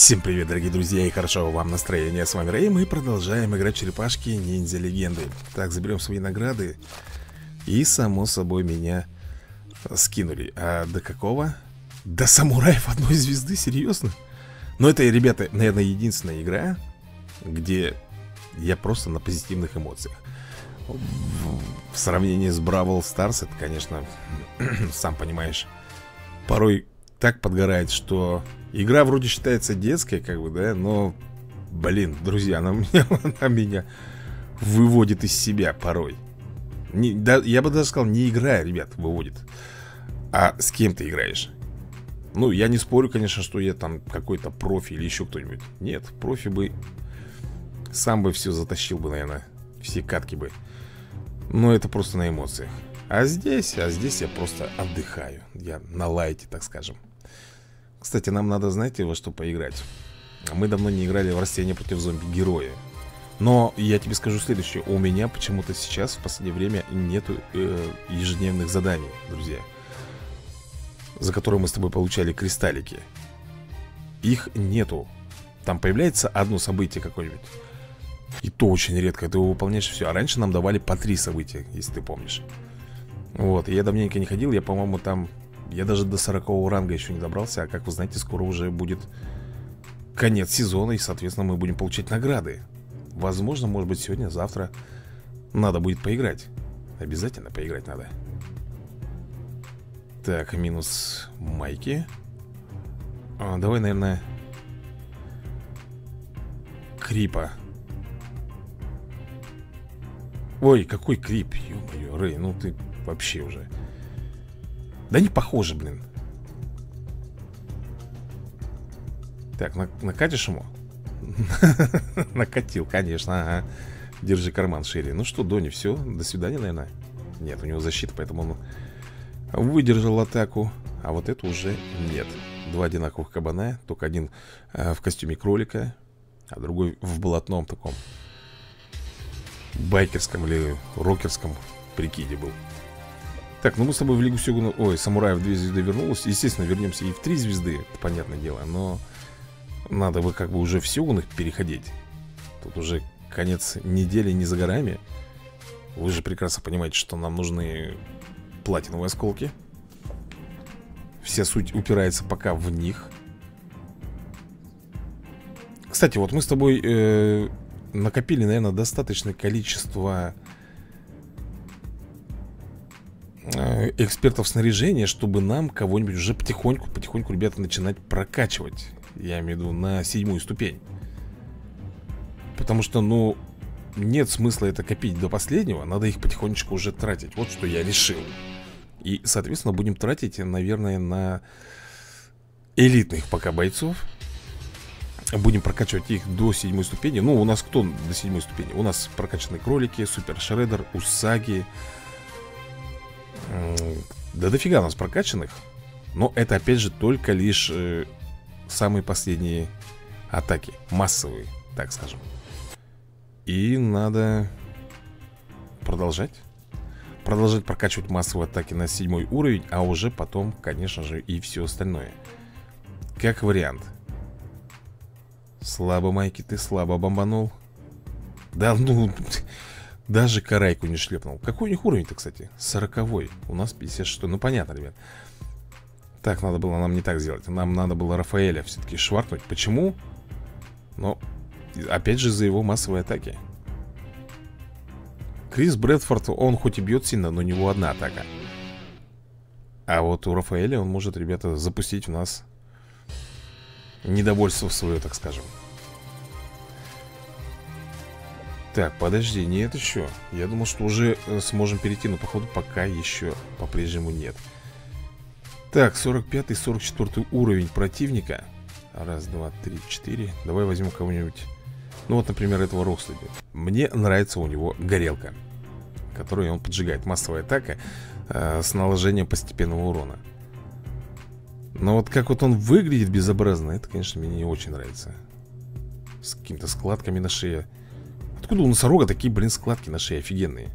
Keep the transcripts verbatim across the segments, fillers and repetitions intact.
Всем привет, дорогие друзья, и хорошо вам настроение. С вами Рэй, мы продолжаем играть в черепашки ниндзя легенды. Так, заберем свои награды. И, само собой, меня скинули. А до какого? До самураев одной звезды? Серьезно? Но это, ребята, наверное, единственная игра, где я просто на позитивных эмоциях. В сравнении с Бравл Старс, это, конечно, сам понимаешь, порой так подгорает, что игра вроде считается детской, как бы, да, но, блин, друзья, она меня, она меня выводит из себя порой. Не, да, я бы даже сказал, не игра, ребят, выводит, а с кем ты играешь. Ну, я не спорю, конечно, что я там какой-то профи или еще кто-нибудь. Нет, профи бы сам бы все затащил бы, наверное, все катки бы. Но это просто на эмоциях. А здесь, а здесь я просто отдыхаю. Я на лайте, так скажем. Кстати, нам надо, знаете, во что поиграть. Мы давно не играли в растения против зомби-героя. Но я тебе скажу следующее. У меня почему-то сейчас, в последнее время, нету э, ежедневных заданий, друзья, за которые мы с тобой получали кристаллики. Их нету. Там появляется одно событие какое-нибудь, и то очень редко, ты его выполняешь, все. А раньше нам давали по три события, если ты помнишь. Вот, я давненько не ходил. Я, по-моему, там, я даже до сорокового ранга еще не добрался. А как вы знаете, скоро уже будет конец сезона, и, соответственно, мы будем получать награды. Возможно, может быть, сегодня, завтра надо будет поиграть. Обязательно поиграть надо. Так, минус майки. а, Давай, наверное, Крипа. Ой, какой Крип, ё-моё, Рэй, ну ты вообще уже. Да не похоже, блин. Так, на накатишь ему? Накатил, конечно, ага. Держи карман шире. Ну что, Дони, все, до свидания, наверное. Нет, у него защита, поэтому он выдержал атаку. А вот это уже нет. Два одинаковых кабана. Только один э, в костюме кролика, а другой в блатном таком байкерском или рокерском прикиде был. Так, ну мы с тобой в Лигу Сёгуна... Ой, самураев две звезды вернулось. Естественно, вернемся и в три звезды, это понятное дело. Но надо бы как бы уже в Сёгунах переходить. Тут уже конец недели не за горами. Вы же прекрасно понимаете, что нам нужны платиновые осколки. Вся суть упирается пока в них. Кстати, вот мы с тобой э, накопили, наверное, достаточное количество э, экспертов снаряжения, чтобы нам кого-нибудь уже потихоньку, потихоньку, ребята, начинать прокачивать. Я имею в виду на седьмую ступень. Потому что, ну, нет смысла это копить до последнего. Надо их потихонечку уже тратить. Вот что я решил. И, соответственно, будем тратить, наверное, на элитных пока бойцов. Будем прокачивать их до седьмой ступени. Ну, у нас кто до седьмой ступени? У нас прокачанные кролики, Супер Шреддер, Усаги. Да дофига у нас прокачанных. Но это, опять же, только лишь э, самые последние атаки. Массовые, так скажем. И надо продолжать. Продолжать прокачивать массовые атаки на седьмой уровень. А уже потом, конечно же, и все остальное. Как вариант. Слабо, Майки, ты слабо бомбанул. Да, ну, даже карайку не шлепнул. Какой у них уровень-то, кстати? Сороковой. У нас пятьдесят шесть. Ну, понятно, ребят. Так, надо было нам не так сделать. Нам надо было Рафаэля все-таки шваркнуть. Почему? Но, опять же, за его массовые атаки. Крис Брэдфорд, он хоть и бьет сильно, но у него одна атака. А вот у Рафаэля он может, ребята, запустить у нас недовольство свое, так скажем. Так, подожди, нет еще. Я думал, что уже сможем перейти, но походу пока еще по-прежнему нет. Так, сорок пятый, сорок четвёртый уровень противника. Раз, два, три, четыре. Давай возьмем кого-нибудь. Ну вот, например, этого Рокстеди. Мне нравится у него горелка, которую он поджигает. Массовая атака э, с наложением постепенного урона. Но вот как вот он выглядит безобразно, это, конечно, мне не очень нравится. С какими-то складками на шее. Откуда у носорога такие, блин, складки на шее офигенные?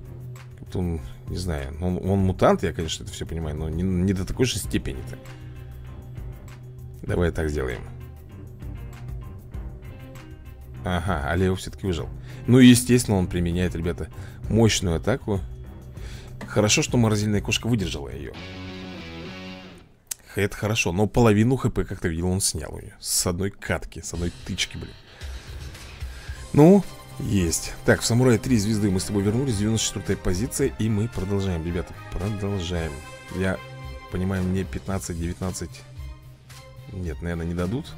Вот он, не знаю, он, он мутант, я, конечно, это все понимаю, но не, не до такой же степени-то. Давай так сделаем. Ага, а Лео все-таки выжил. Ну и естественно он применяет, ребята, мощную атаку. Хорошо, что морозильная кошка выдержала ее. Это хорошо, но половину хп, как ты видел, он снял у нее. С одной катки, с одной тычки, блин. Ну, есть. Так, в Самурае три звезды мы с тобой вернулись. девяносто четвёртая позиция. И мы продолжаем, ребята, продолжаем. Я понимаю, мне пятнадцать-девятнадцать. Нет, наверное, не дадут.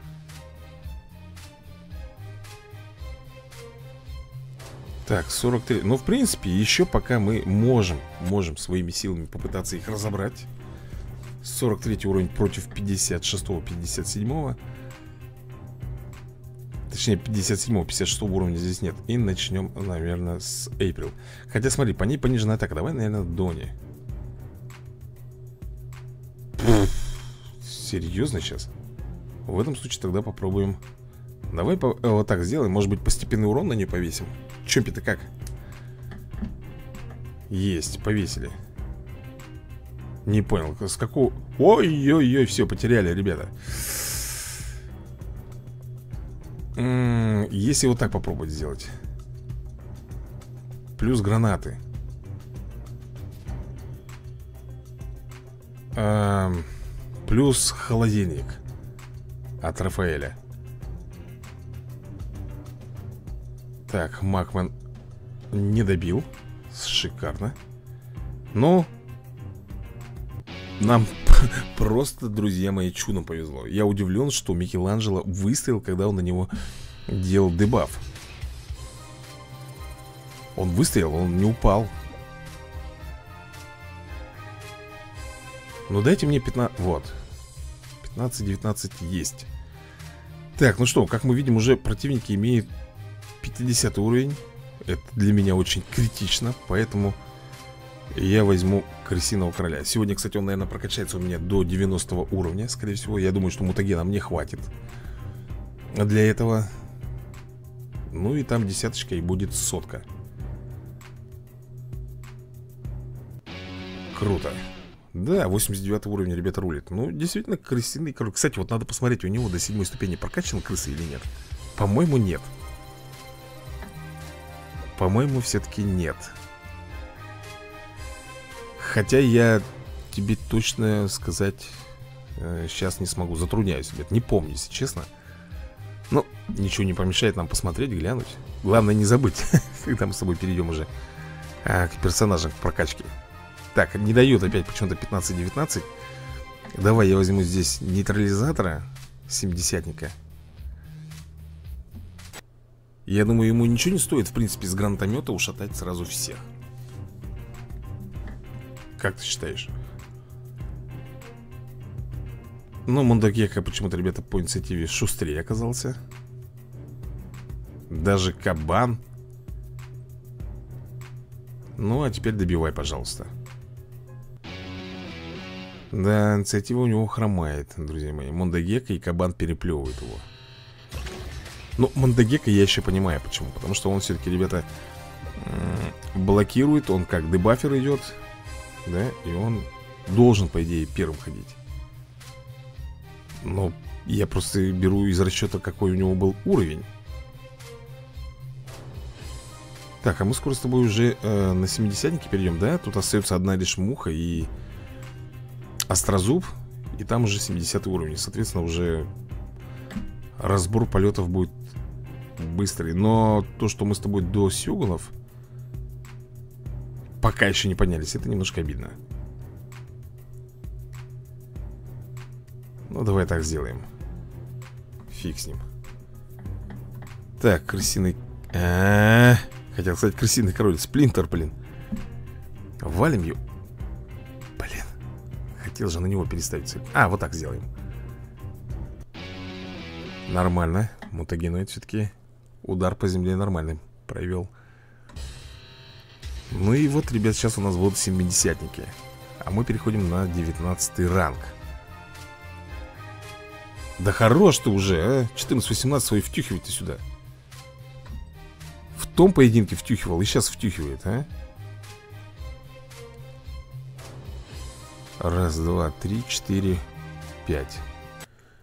Так, сорок три. Ну, в принципе, еще пока мы можем Можем своими силами попытаться их разобрать. Сорок третий уровень против пятьдесят шестого, пятьдесят седьмого. Точнее, пятьдесят седьмого, пятьдесят шестого уровня здесь нет. И начнем, наверное, с Эйприл. Хотя, смотри, по ней пониженная атака. Давай, наверное, Дони. Серьезно сейчас? В этом случае тогда попробуем. Давай по, э, вот так сделаем. Может быть, постепенный урон на нее повесим. Чемпи-то как? Есть, повесили. Не понял, с какого... Ой-ой-ой, все, потеряли, ребята. М-м, если вот так попробовать сделать. Плюс гранаты. Эм, плюс холодильник от Рафаэля. Так, Макмен не добил. Шикарно. Но нам просто, друзья мои, чудом повезло. Я удивлен, что Микеланджело выстрелил, когда он на него делал дебаф. Он выстрелил, он не упал. Ну дайте мне пятнадцать. Вот, пятнадцать-девятнадцать есть. Так, ну что, как мы видим, уже противники имеют пятидесятый уровень. Это для меня очень критично. Поэтому я возьму Крысиного Короля. Сегодня, кстати, он, наверное, прокачается у меня до девяностого уровня. Скорее всего, я думаю, что мутагена мне хватит для этого. Ну и там десяточка и будет сотка. Круто. Да, восемьдесят девятый уровень, ребята, рулит. Ну, действительно, Крысиный Король. Кстати, вот надо посмотреть, у него до седьмой ступени прокачана крыса или нет. По-моему, нет. По-моему, все-таки нет. Хотя я тебе точно сказать э, сейчас не смогу. Затрудняюсь, ребят, не помню, если честно. Но ничего не помешает нам посмотреть, глянуть. Главное не забыть, когда мы с тобой перейдем уже а, к персонажам, к прокачке. Так, не дает опять почему-то пятнадцать-девятнадцать. Давай я возьму здесь нейтрализатора, семидесятника. Я думаю, ему ничего не стоит, в принципе, с гранатомета ушатать сразу всех. Как ты считаешь? Ну, Мондагека почему-то, ребята, по инициативе шустрее оказался. Даже Кабан. Ну, а теперь добивай, пожалуйста. Да, инициатива у него хромает, друзья мои. Мондагека и Кабан переплевывают его. Ну, Мондагека я еще понимаю почему. Потому что он все-таки, ребята, блокирует. Он как дебафер идет. Да, и он должен, по идее, первым ходить. Но я просто беру из расчета, какой у него был уровень. Так, а мы скоро с тобой уже э, на семидесятнике перейдем, да? Тут остается одна лишь муха и острозуб. И там уже семидесятый уровень. Соответственно, уже разбор полетов будет быстрый. Но то, что мы с тобой до сёгунов пока еще не поднялись, это немножко обидно. Ну, давай так сделаем. Фиг с ним. Так, крысиный... А-а-а. Хотел сказать крысиный король. Сплинтер, блин. Валим ее. Блин. Хотел же на него переставить цель. А, вот так сделаем. Нормально. Мутагеноид все-таки удар по земле нормальный провел. Ну и вот, ребят, сейчас у нас будут семидесятники. А мы переходим на девятнадцатый ранг. Да хорош ты уже, а? четырнадцать-восемнадцать свои втюхивай ты сюда. В том поединке втюхивал и сейчас втюхивает, а? Раз, два, три, четыре, пять.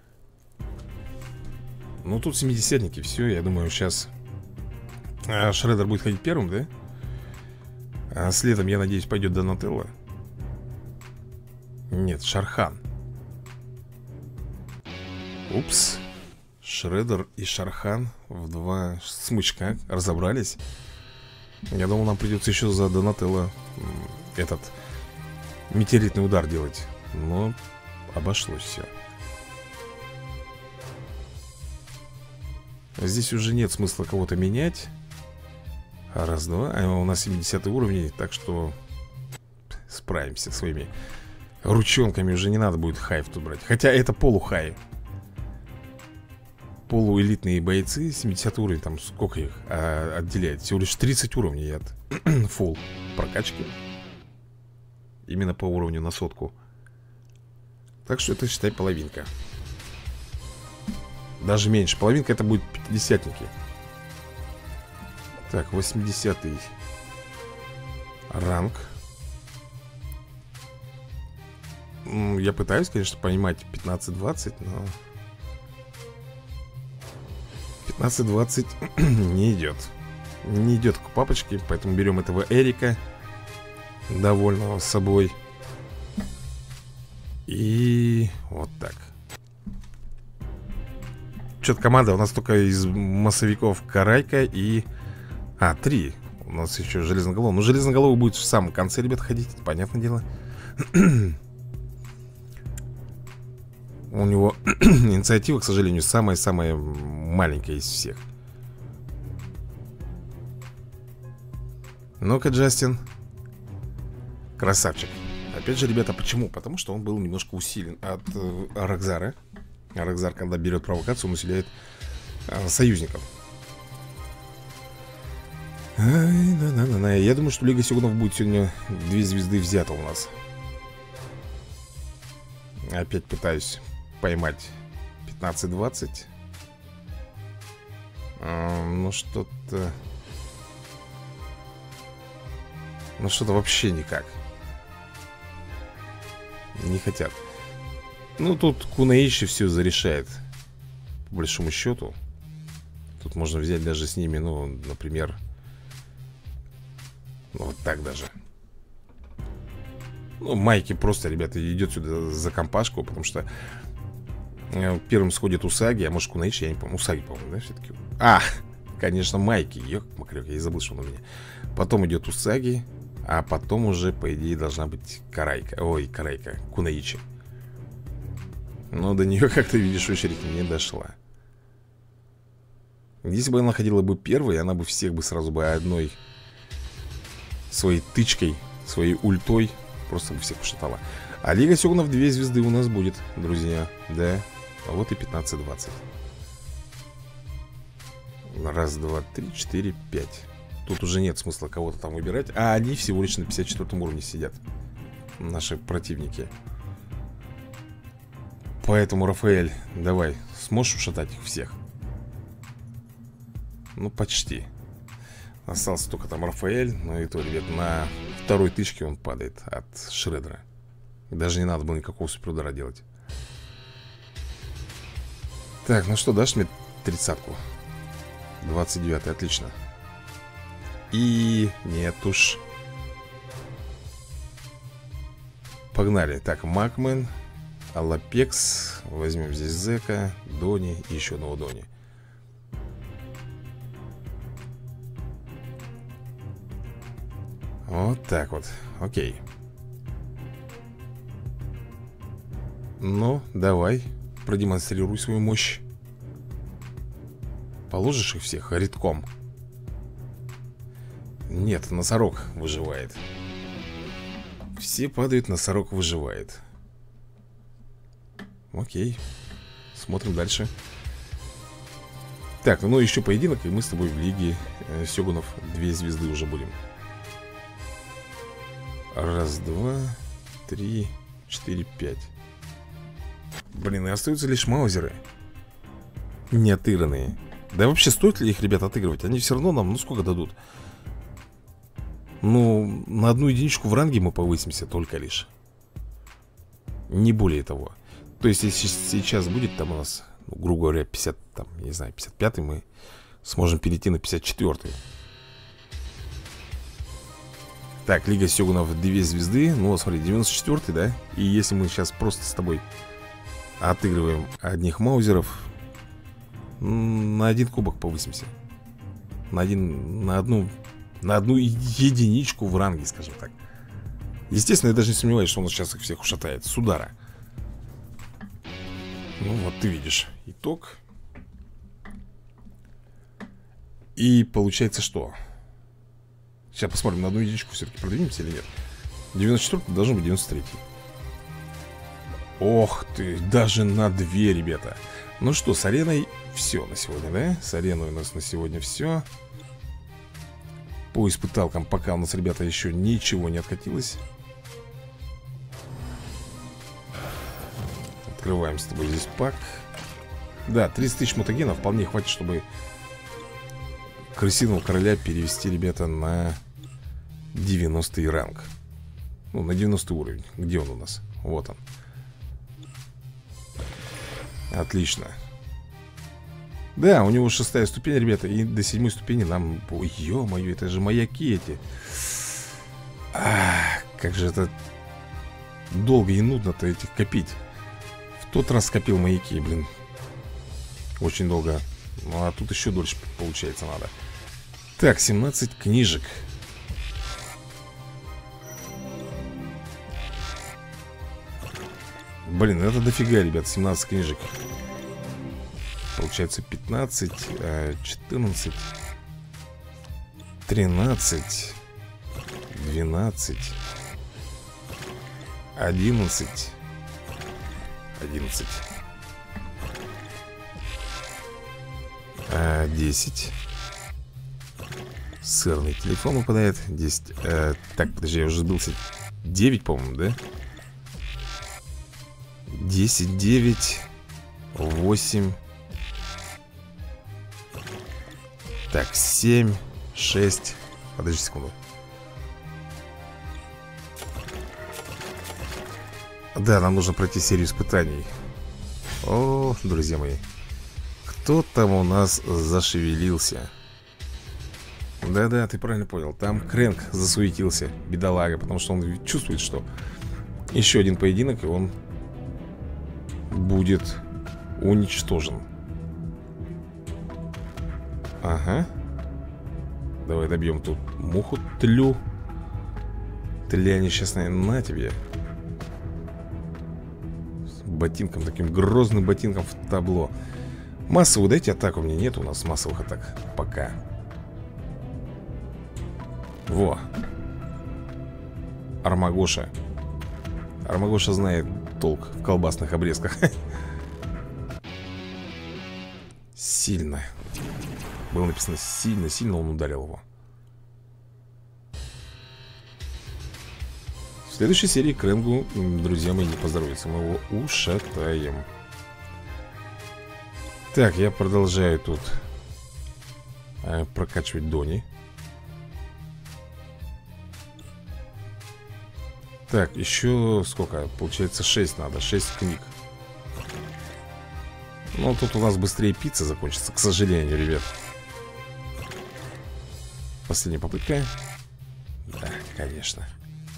Ну, тут семидесятники, все, я думаю, сейчас а, Шреддер будет ходить первым, да? А следом, я надеюсь, пойдет Донателло. Нет, Шархан. Упс. Шреддер и Шархан в два смычка разобрались. Я думал, нам придется еще за Донателло этот метеоритный удар делать. Но обошлось все. Здесь уже нет смысла кого-то менять. Раз, два. А у нас семидесятый уровень, так что справимся своими ручонками. Уже не надо будет хайв тут брать. Хотя это полухай. Полуэлитные бойцы, семидесятый уровень, там сколько их а, отделяет? Всего лишь тридцать уровней от фулл прокачки. Именно по уровню на сотку. Так что это, считай, половинка. Даже меньше. Половинка это будет пятидесятники. Так, восьмидесятый ранг. Я пытаюсь, конечно, понимать пятнадцать-двадцать, но пятнадцать-двадцать не идет. Не идет к папочке, поэтому берем этого Эрика, довольного собой. И вот так. Что-то команда у нас только из массовиков Карайка и... А, три. У нас еще Железноголовый. Ну, Железноголовый будет в самом конце, ребят, ходить, это понятное дело. У него инициатива, к сожалению, самая-самая маленькая из всех. Ну-ка, Джастин. Красавчик. Опять же, ребята, почему? Потому что он был немножко усилен от э, Аракзара. Аракзар, когда берет провокацию, он усиляет э, союзников. Ай, да, да, да, да. Я думаю, что Лига Сёгунов будет сегодня две звезды взята у нас. Опять пытаюсь поймать пятнадцать-двадцать. а, Ну что-то... Ну что-то вообще никак. Не хотят. Ну тут Кунаиши все зарешает. По большому счету. Тут можно взять даже с ними, ну, например, ну, вот так даже. Ну, Майки просто, ребята, идет сюда за компашку, потому что первым сходит Усаги, а может Кунаиши, я не помню. Усаги, по-моему, да, все-таки? А, конечно, Майки. Ёк-макрёк, я и забыл, что он у меня. Потом идет Усаги, а потом уже, по идее, должна быть Карайка. Ой, Карайка, Кунаичи. Но до нее, как ты видишь, очередь не дошла. Если бы она ходила бы первой, она бы всех бы сразу бы одной своей тычкой, своей ультой просто бы всех пошатала. А Лига Сёгунов две звезды у нас будет, друзья. Да, вот и пятнадцать-двадцать. Раз, два, три, четыре, пять. Тут уже нет смысла кого-то там выбирать. А они всего лишь на пятьдесят четвёртом уровне сидят, наши противники. Поэтому, Рафаэль, давай, сможешь ушатать их всех? Ну, почти. Остался только там Рафаэль. Ну и то, ребят, на второй тычке он падает от Шреддера. Даже не надо было никакого суперудара делать. Так, ну что, дашь мне тридцатку? двадцать девятый, отлично. И нет уж. Погнали. Так, Макмен, Алапекс. Возьмем здесь Зека, Дони и еще одного Дони. Вот так вот, окей. Ну, давай, продемонстрируй свою мощь. Положишь их всех редком? Нет, носорог выживает. Все падают, носорог выживает. Окей, смотрим дальше. Так, ну еще поединок, и мы с тобой в Лиге э, Сёгунов две звезды уже будем. Раз, два, три, четыре, пять. Блин, и остаются лишь маузеры не отыгранные. Да вообще, стоит ли их, ребят, отыгрывать? Они все равно нам, ну сколько дадут? Ну, на одну единичку в ранге мы повысимся только лишь. Не более того. То есть, если сейчас будет там у нас ну, грубо говоря, пятьдесят, там, не знаю, пятьдесят пятый мы сможем перейти на пятьдесят четвёртый. Так, Лига Сёгунов две звезды. Ну вот смотри, девяносто четвёртый, да? И если мы сейчас просто с тобой отыгрываем одних маузеров, на один кубок повысимся. На один, на одну На одну единичку в ранге, скажем так. Естественно, я даже не сомневаюсь, что он сейчас их всех ушатает с удара. Ну вот, ты видишь итог. И получается что? Сейчас посмотрим, на одну единичку все-таки продвинемся или нет. девяносто четвёртый должен быть девяносто третий. Ох ты, даже на две, ребята. Ну что, с ареной все на сегодня, да? С ареной у нас на сегодня все. По испыталкам пока у нас, ребята, еще ничего не откатилось. Открываем с тобой здесь пак. Да, тридцать тысяч мутагенов вполне хватит, чтобы крысиного короля перевести, ребята, на девяностый ранг. Ну, на девяностый уровень. Где он у нас? Вот он. Отлично. Да, у него шестая ступень, ребята. И до седьмой ступени нам... Ой, ё-моё, это же маяки эти. Ах, как же это долго и нудно-то этих копить. В тот раз копил маяки, блин. Очень долго. Ну, а тут еще дольше, получается, надо. Так, семнадцать книжек. Блин, это дофига, ребят, семнадцать книжек. Получается пятнадцать, четырнадцать, тринадцать, двенадцать, одиннадцать, одиннадцать, десять. Сырный телефон выпадает. десять. э, Так, подожди, я уже сбился. девять, по-моему, да? десять, девять, восемь. Так, семь, шесть. Подожди секунду. Да, нам нужно пройти серию испытаний. О, друзья мои, кто там у нас зашевелился? Да-да, ты правильно понял. Там Крэнк засуетился, бедолага. Потому что он чувствует, что еще один поединок, и он будет уничтожен. Ага. Давай добьем тут муху тлю. Тля несчастная, на тебе. С ботинком, таким грозным ботинком в табло. Массовую дайте атаку, мне нет у нас массовых атак пока. Во. Армагоша. Армагоша знает толк в колбасных обрезках. Сильно. Было написано сильно, сильно он ударил его. В следующей серии Крэнгу, друзья мои, не поздоровится. Мы его ушатаем. Так, я продолжаю тут э, прокачивать Дони. Так, еще сколько? Получается шесть надо, шесть книг. Ну, тут у нас быстрее пицца закончится, к сожалению, ребят. Последняя попытка. Да, конечно.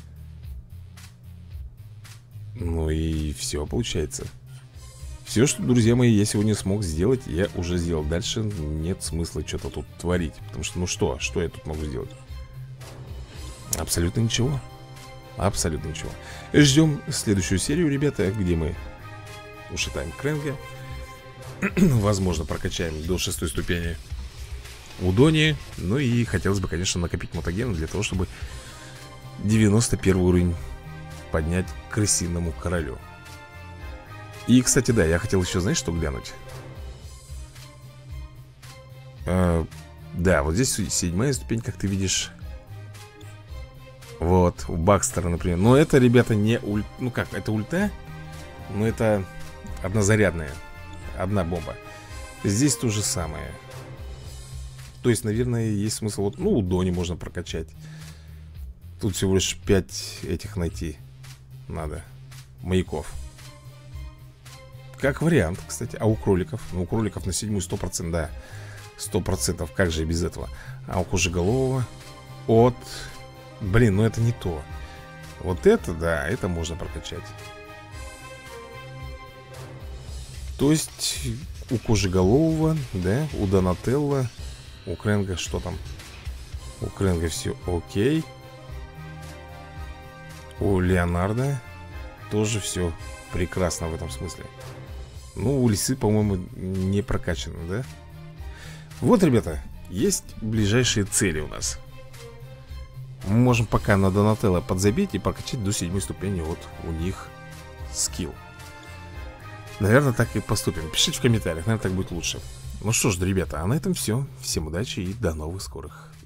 Ну и все получается. Все, что, друзья мои, я сегодня смог сделать, я уже сделал. Дальше нет смысла что-то тут творить. Потому что, ну что, что я тут могу сделать? Абсолютно ничего. Абсолютно ничего. Ждем следующую серию, ребята, где мы ушатаем Крэнга. Возможно, прокачаем до шестой ступени у Дони. Ну и хотелось бы, конечно, накопить мутагена для того, чтобы девяносто первый уровень поднять к крысиному королю. И, кстати, да, я хотел еще, знаешь, что глянуть? А, да, вот здесь седьмая ступень, как ты видишь. Вот, у Бакстера, например. Но это, ребята, не ульт... Ну как, это ульта, но это однозарядная. Одна бомба. Здесь то же самое. То есть, наверное, есть смысл. Вот, ну, у Дони можно прокачать. Тут всего лишь пять этих найти надо. Маяков. как вариант, кстати. А у кроликов? Ну, у кроликов на седьмую сто процентов, да. Сто процентов, как же и без этого. А у кожеголового от... Блин, ну это не то. Вот это, да, это можно прокачать. То есть у кожеголового, да, у Донателло, у Кренга что там? У Кренга все окей. У Леонардо тоже все прекрасно в этом смысле. Ну, у лисы, по-моему, не прокачано, да? Вот, ребята, есть ближайшие цели у нас. Мы можем пока на Донателло подзабить и прокачать до седьмой ступени вот у них скилл. Наверное, так и поступим. Пишите в комментариях, наверное, так будет лучше. Ну что ж, ребята, а на этом все. Всем удачи и до новых скорых